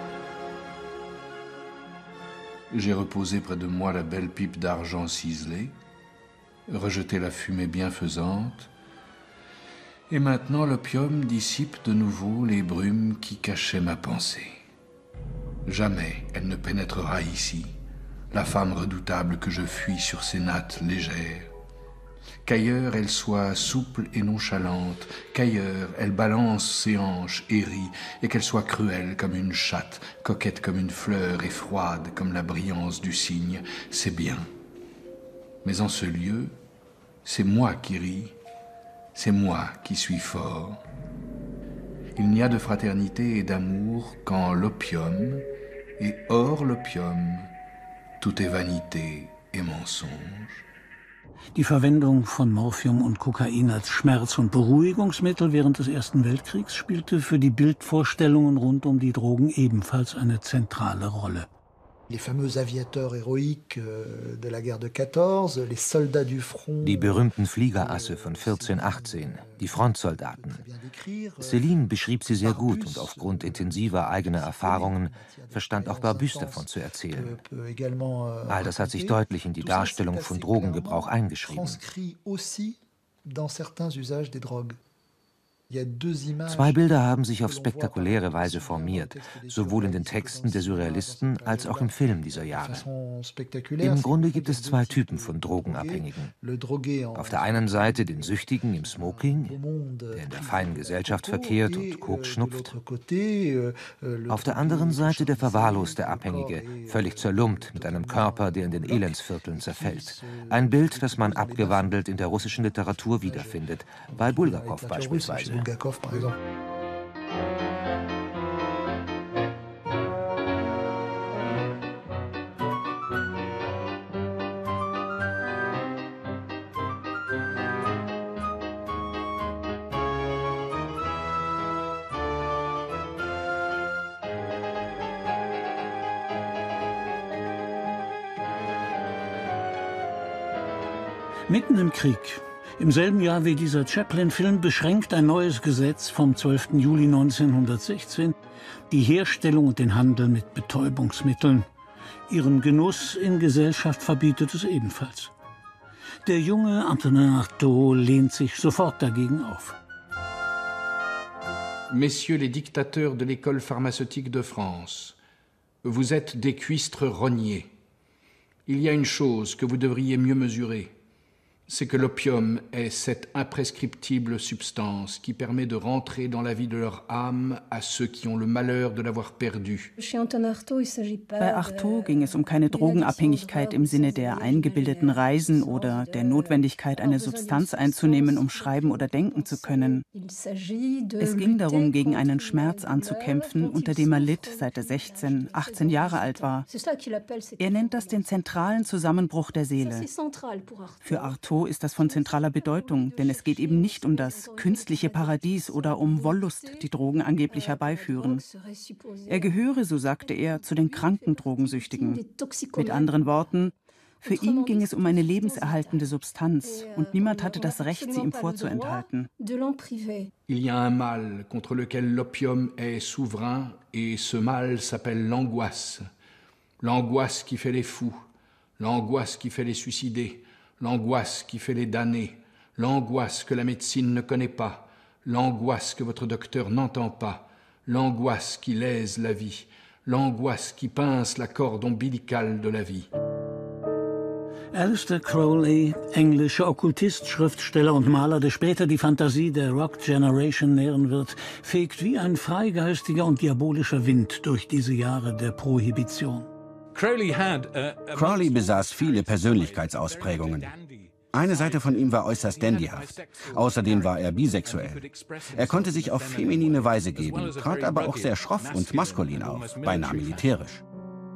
J'ai reposé près de moi la belle pipe d'argent ciselée, rejeté la fumée bienfaisante, et maintenant l'opium dissipe de nouveau les brumes qui cachaient ma pensée. Jamais elle ne pénétrera ici, la femme redoutable que je fuis sur ces nattes légères. Qu'ailleurs elle soit souple et nonchalante, qu'ailleurs elle balance ses hanches et rit, et qu'elle soit cruelle comme une chatte, coquette comme une fleur et froide comme la brillance du cygne, c'est bien. Mais en ce lieu, c'est moi qui ris, c'est moi qui suis fort. Il n'y a de fraternité et d'amour qu'en l'opium, et hors l'opium, tout est vanité et mensonge. Die Verwendung von Morphium und Kokain als Schmerz- und Beruhigungsmittel während des Ersten Weltkriegs spielte für die Bildvorstellungen rund um die Drogen ebenfalls eine zentrale Rolle. Les fameux aviateurs héroïques de la guerre de 14, les soldats du front. Die berühmten Fliegerasse von 1418, die Frontsoldaten. Céline beschrieb sie sehr gut und aufgrund intensiver eigener Erfahrungen verstand auch Barbusse davon zu erzählen. All das hat sich deutlich in die Darstellung von Drogengebrauch eingeschrieben. Zwei Bilder haben sich auf spektakuläre Weise formiert, sowohl in den Texten der Surrealisten als auch im Film dieser Jahre. Im Grunde gibt es zwei Typen von Drogenabhängigen. Auf der einen Seite den Süchtigen im Smoking, der in der feinen Gesellschaft verkehrt und Koks schnupft. Auf der anderen Seite der verwahrloste Abhängige, völlig zerlumpt mit einem Körper, der in den Elendsvierteln zerfällt. Ein Bild, das man abgewandelt in der russischen Literatur wiederfindet, bei Bulgakow beispielsweise. Bulgakov, par exemple. Mitten im Krieg, im selben Jahr wie dieser Chaplin-Film, beschränkt ein neues Gesetz vom 12. Juli 1916 die Herstellung und den Handel mit Betäubungsmitteln. Ihren Genuss in Gesellschaft verbietet es ebenfalls. Der junge Antonin Artaud lehnt sich sofort dagegen auf. Messieurs les dictateurs de l'école pharmaceutique de France, vous êtes des cuistres rognés. Il y a une chose que vous devriez mieux mesurer. C'est que l'opium est cette imprescriptible substance qui permet de rentrer dans la vie de leur âme à ceux qui ont le malheur de l'avoir perdue. Bei Artaud ging es um keine Drogenabhängigkeit im Sinne der eingebildeten Reisen oder der Notwendigkeit, eine Substanz einzunehmen, um schreiben oder denken zu können. Es ging darum, gegen einen Schmerz anzukämpfen, unter dem er litt, seit er 16, 18 Jahre alt war. Er nennt das den zentralen Zusammenbruch der Seele. Für Artaud ist das von zentraler Bedeutung, denn es geht eben nicht um das künstliche Paradies oder um Wollust, die Drogen angeblich herbeiführen. Er gehöre, so sagte er, zu den kranken Drogensüchtigen. Mit anderen Worten, für ihn ging es um eine lebenserhaltende Substanz und niemand hatte das Recht, sie ihm vorzuenthalten. Il y a un mal contre lequel l'opium est souverain et ce mal s'appelle l'angoisse. L'angoisse qui fait les fous, l'angoisse qui fait les suicider. L'angoisse qui fait les damner, l'angoisse que la médecine ne connaît pas, l'angoisse que votre docteur n'entend pas, l'angoisse qui lèse la vie, l'angoisse qui pince la corde ombilicale de la vie. Aleister Crowley, englischer Okkultist, Schriftsteller und Maler, der später die Fantasie der Rock Generation nähren wird, fegt wie ein freigeistiger und diabolischer Wind durch diese Jahre der Prohibition. Crowley besaß viele Persönlichkeitsausprägungen. Eine Seite von ihm war äußerst dandyhaft. Außerdem war er bisexuell. Er konnte sich auf feminine Weise geben, trat aber auch sehr schroff und maskulin auf, beinahe militärisch.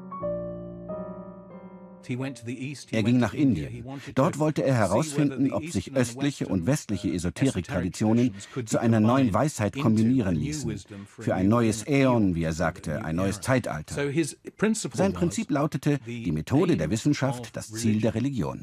Er ging nach Indien. Dort wollte er herausfinden, ob sich östliche und westliche Esoterik-Traditionen zu einer neuen Weisheit kombinieren ließen. Für ein neues Äon, wie er sagte, ein neues Zeitalter. Sein Prinzip lautete, die Methode der Wissenschaft, das Ziel der Religion.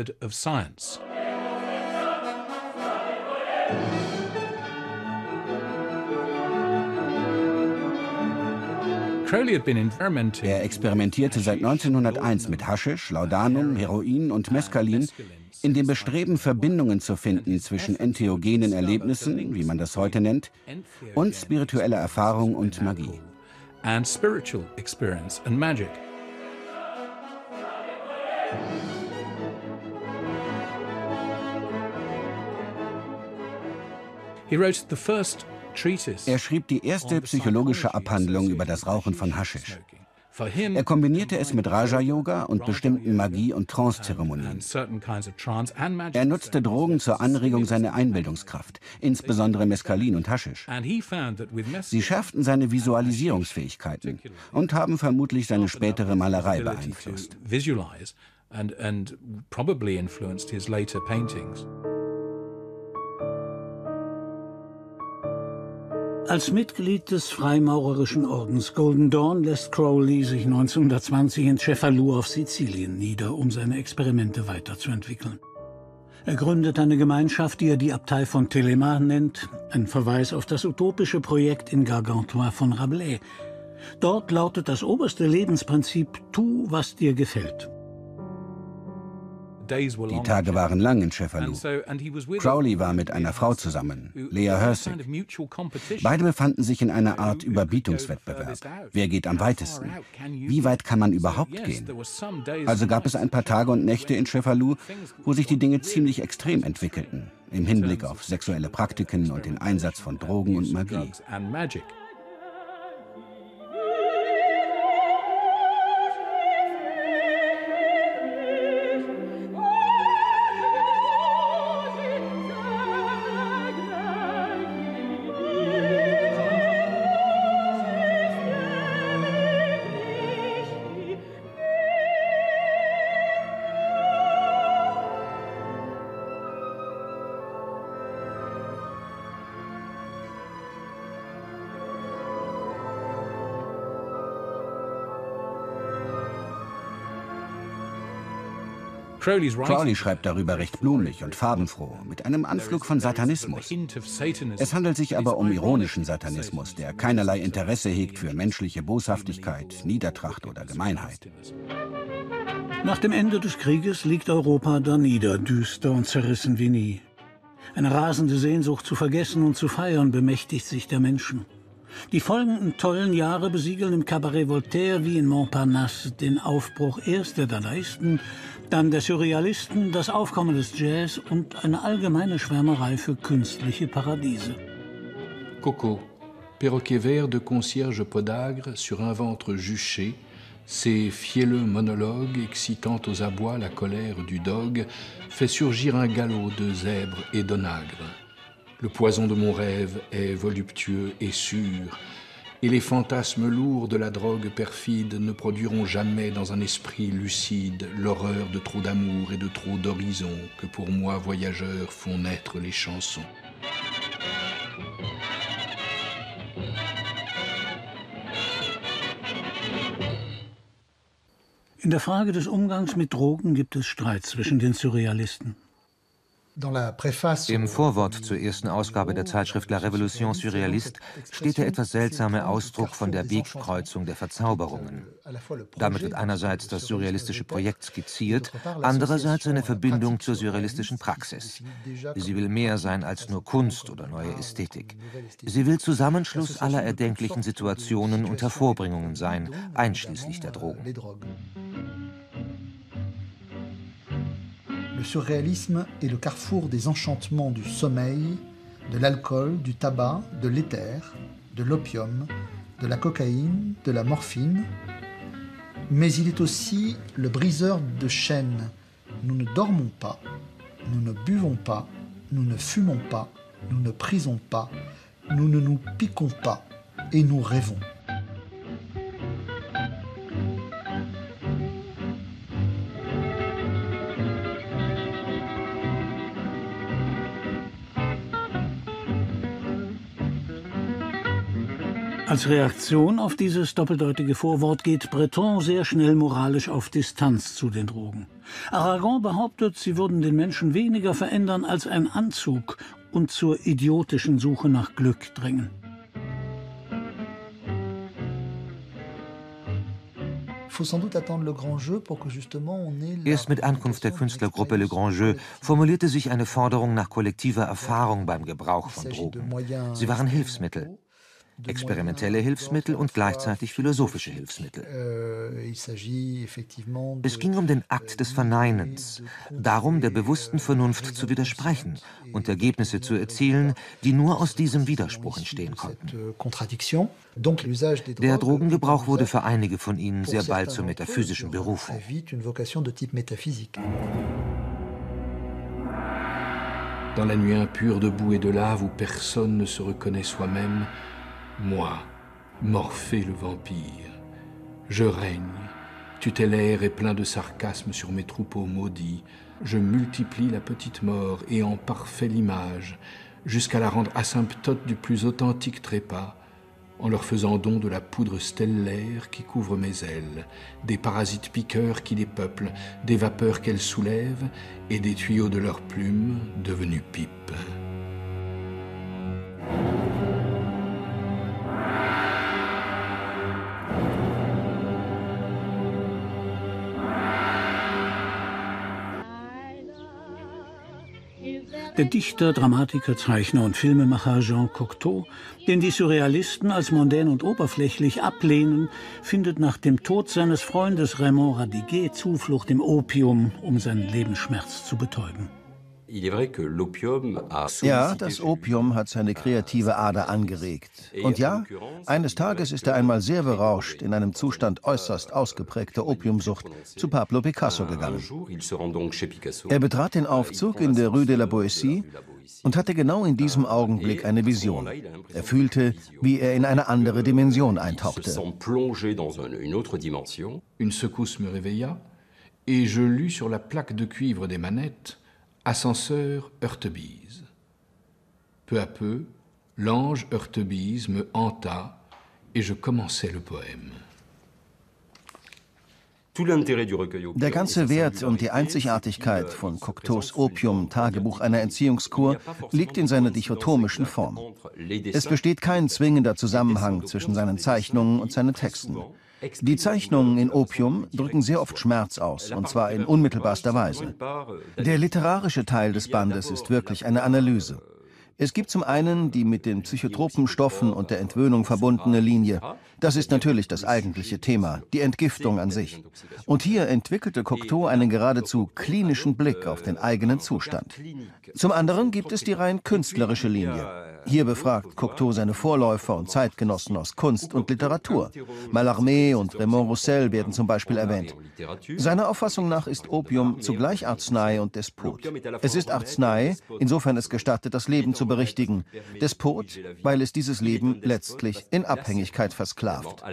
Er experimentierte seit 1901 mit Haschisch, Laudanum, Heroin und Mescalin in dem Bestreben, Verbindungen zu finden zwischen entheogenen Erlebnissen, wie man das heute nennt, und spiritueller Erfahrung und Magie. Er schrieb die erste psychologische Abhandlung über das Rauchen von Haschisch. Er kombinierte es mit Raja-Yoga und bestimmten Magie- und Trance-Zeremonien. Er nutzte Drogen zur Anregung seiner Einbildungskraft, insbesondere Mescalin und Haschisch. Sie schärften seine Visualisierungsfähigkeiten und haben vermutlich seine spätere Malerei beeinflusst. Als Mitglied des freimaurerischen Ordens Golden Dawn lässt Crowley sich 1920 in Cefalù auf Sizilien nieder, um seine Experimente weiterzuentwickeln. Er gründet eine Gemeinschaft, die er die Abtei von Télémath nennt, ein Verweis auf das utopische Projekt in Gargantua von Rabelais. Dort lautet das oberste Lebensprinzip: Tu, was dir gefällt. Die Tage waren lang in Cefalù. Crowley war mit einer Frau zusammen, Lea Hersig. Beide befanden sich in einer Art Überbietungswettbewerb. Wer geht am weitesten? Wie weit kann man überhaupt gehen? Also gab es ein paar Tage und Nächte in Cefalù, wo sich die Dinge ziemlich extrem entwickelten, im Hinblick auf sexuelle Praktiken und den Einsatz von Drogen und Magie. Crowley schreibt darüber recht blumig und farbenfroh, mit einem Anflug von Satanismus. Es handelt sich aber um ironischen Satanismus, der keinerlei Interesse hegt für menschliche Boshaftigkeit, Niedertracht oder Gemeinheit. Nach dem Ende des Krieges liegt Europa da nieder, düster und zerrissen wie nie. Eine rasende Sehnsucht zu vergessen und zu feiern bemächtigt sich der Menschen. Die folgenden tollen Jahre besiegeln im Cabaret Voltaire wie in Montparnasse den Aufbruch erst der Dadaisten, dann der Surrealisten, das Aufkommen des Jazz und eine allgemeine Schwärmerei für künstliche Paradiese. Coco, perroquet vert de concierge podagre sur un ventre juché, ces fielleux monologues excitant aux abois la colère du dogue, fait surgir un galop de zèbres et d'onagres. Le poison de mon rêve est voluptueux et sûr, et les fantasmes lourds de la drogue perfide ne produiront jamais dans un esprit lucide l'horreur de trop d'amour et de trop d'horizons que pour moi, voyageur, font naître les chansons. In der Frage des Umgangs mit Drogen gibt es Streit zwischen den Surrealisten. Im Vorwort zur ersten Ausgabe der Zeitschrift La Révolution Surréaliste steht der etwas seltsame Ausdruck von der Wegkreuzung der Verzauberungen. Damit wird einerseits das surrealistische Projekt skizziert, andererseits eine Verbindung zur surrealistischen Praxis. Sie will mehr sein als nur Kunst oder neue Ästhetik. Sie will Zusammenschluss aller erdenklichen Situationen und Hervorbringungen sein, einschließlich der Drogen. Le surréalisme est le carrefour des enchantements du sommeil, de l'alcool, du tabac, de l'éther, de l'opium, de la cocaïne, de la morphine. Mais il est aussi le briseur de chaînes. Nous ne dormons pas, nous ne buvons pas, nous ne fumons pas, nous ne prisons pas, nous ne nous piquons pas et nous rêvons. Als Reaktion auf dieses doppeldeutige Vorwort geht Breton sehr schnell moralisch auf Distanz zu den Drogen. Aragon behauptet, sie würden den Menschen weniger verändern als ein Anzug und zur idiotischen Suche nach Glück drängen. Erst mit Ankunft der Künstlergruppe Le Grand Jeu formulierte sich eine Forderung nach kollektiver Erfahrung beim Gebrauch von Drogen. Sie waren Hilfsmittel. Experimentelle Hilfsmittel und gleichzeitig philosophische Hilfsmittel. Es ging um den Akt des Verneinens, darum, der bewussten Vernunft zu widersprechen und Ergebnisse zu erzielen, die nur aus diesem Widerspruch entstehen konnten. Der Drogengebrauch wurde für einige von ihnen sehr bald zur metaphysischen Berufung. Dans la nuit impure de boue et de lave où personne ne se reconnaît soi-même, moi, Morphée le vampire, je règne, tutélaire et plein de sarcasme sur mes troupeaux maudits, je multiplie la petite mort et en parfait l'image, jusqu'à la rendre asymptote du plus authentique trépas, en leur faisant don de la poudre stellaire qui couvre mes ailes, des parasites piqueurs qui les peuplent, des vapeurs qu'elles soulèvent et des tuyaux de leurs plumes devenus pipes. Der Dichter, Dramatiker, Zeichner und Filmemacher Jean Cocteau, den die Surrealisten als mondän und oberflächlich ablehnen, findet nach dem Tod seines Freundes Raymond Radiguet Zuflucht im Opium, um seinen Lebensschmerz zu betäuben. Ja, das Opium hat seine kreative Ader angeregt. Und ja, eines Tages ist er einmal sehr berauscht, in einem Zustand äußerst ausgeprägter Opiumsucht, zu Pablo Picasso gegangen. Er betrat den Aufzug in der Rue de la Boétie und hatte genau in diesem Augenblick eine Vision. Er fühlte, wie er in eine andere Dimension eintauchte. Une secousse me réveilla et je lus sur la plaque de cuivre des manettes Ascenseur Heurtebise. Peu à peu, l'ange Heurtebise me hanta et je commençais le poème. Der ganze Wert und die Einzigartigkeit von Cocteaus Opium, Tagebuch einer Entziehungskur, liegt in seiner dichotomischen Form. Es besteht kein zwingender Zusammenhang zwischen seinen Zeichnungen und seinen Texten. Die Zeichnungen in Opium drücken sehr oft Schmerz aus, und zwar in unmittelbarster Weise. Der literarische Teil des Bandes ist wirklich eine Analyse. Es gibt zum einen die mit den psychotropen Stoffen und der Entwöhnung verbundene Linie. Das ist natürlich das eigentliche Thema, die Entgiftung an sich. Und hier entwickelte Cocteau einen geradezu klinischen Blick auf den eigenen Zustand. Zum anderen gibt es die rein künstlerische Linie. Hier befragt Cocteau seine Vorläufer und Zeitgenossen aus Kunst und Literatur. Mallarmé und Raymond Roussel werden zum Beispiel erwähnt. Seiner Auffassung nach ist Opium zugleich Arznei und Despot. Es ist Arznei, insofern es gestattet, das Leben zu berichtigen. Despot, weil es dieses Leben letztlich in Abhängigkeit versklavt.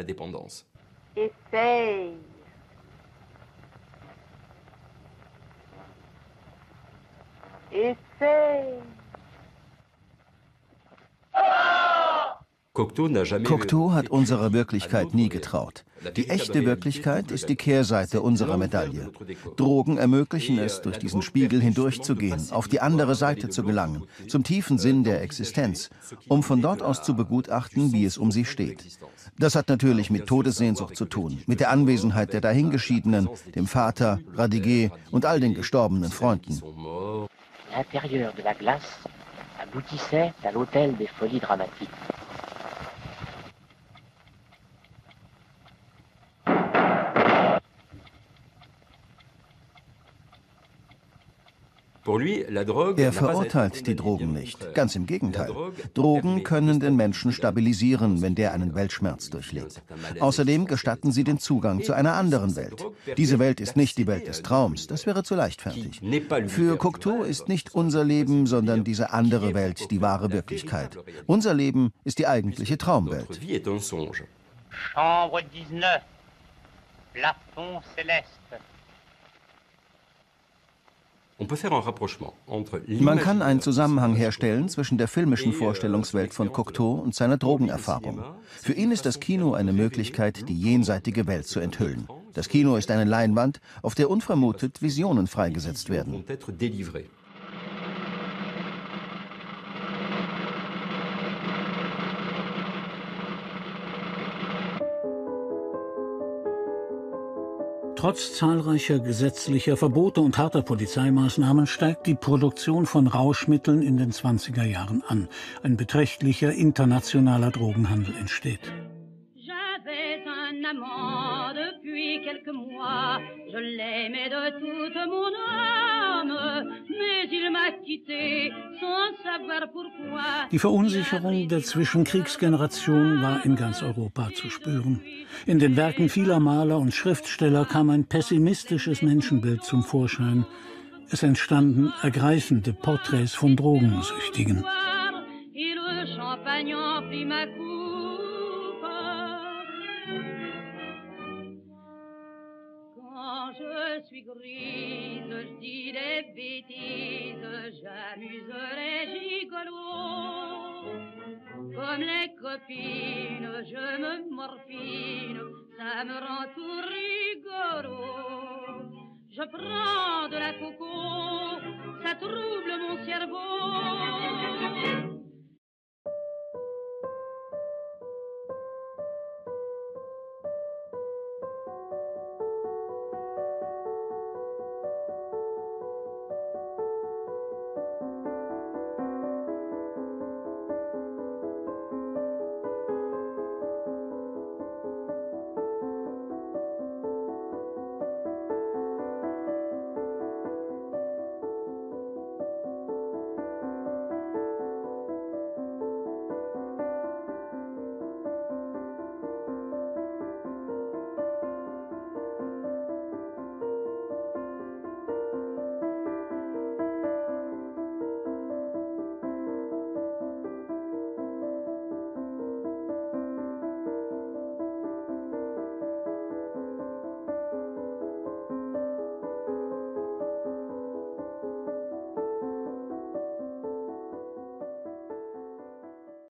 Cocteau hat unserer Wirklichkeit nie getraut. Die echte Wirklichkeit ist die Kehrseite unserer Medaille. Drogen ermöglichen es, durch diesen Spiegel hindurchzugehen, auf die andere Seite zu gelangen, zum tiefen Sinn der Existenz, um von dort aus zu begutachten, wie es um sie steht. Das hat natürlich mit Todessehnsucht zu tun, mit der Anwesenheit der Dahingeschiedenen, dem Vater, Radiguet und all den gestorbenen Freunden. L'intérieur de la glace aboutissait à l'hôtel des Folies Dramatiques. Er verurteilt die Drogen nicht, ganz im Gegenteil. Drogen können den Menschen stabilisieren, wenn der einen Weltschmerz durchlebt. Außerdem gestatten sie den Zugang zu einer anderen Welt. Diese Welt ist nicht die Welt des Traums, das wäre zu leichtfertig. Für Cocteau ist nicht unser Leben, sondern diese andere Welt die wahre Wirklichkeit. Unser Leben ist die eigentliche Traumwelt. Chambre 19, Plafond céleste. Man kann einen Zusammenhang herstellen zwischen der filmischen Vorstellungswelt von Cocteau und seiner Drogenerfahrung. Für ihn ist das Kino eine Möglichkeit, die jenseitige Welt zu enthüllen. Das Kino ist eine Leinwand, auf der unvermutet Visionen freigesetzt werden. Trotz zahlreicher gesetzlicher Verbote und harter Polizeimaßnahmen steigt die Produktion von Rauschmitteln in den 20er Jahren an. Ein beträchtlicher internationaler Drogenhandel entsteht. Die Verunsicherung der Zwischenkriegsgeneration war in ganz Europa zu spüren. In den Werken vieler Maler und Schriftsteller kam ein pessimistisches Menschenbild zum Vorschein. Es entstanden ergreifende Porträts von Drogensüchtigen. Je suis grise, je dis des bêtises, j'amuserai gigolo. Comme les copines, je me morfine, ça me rend tout rigolo. Je prends de la coco, ça trouble mon cerveau.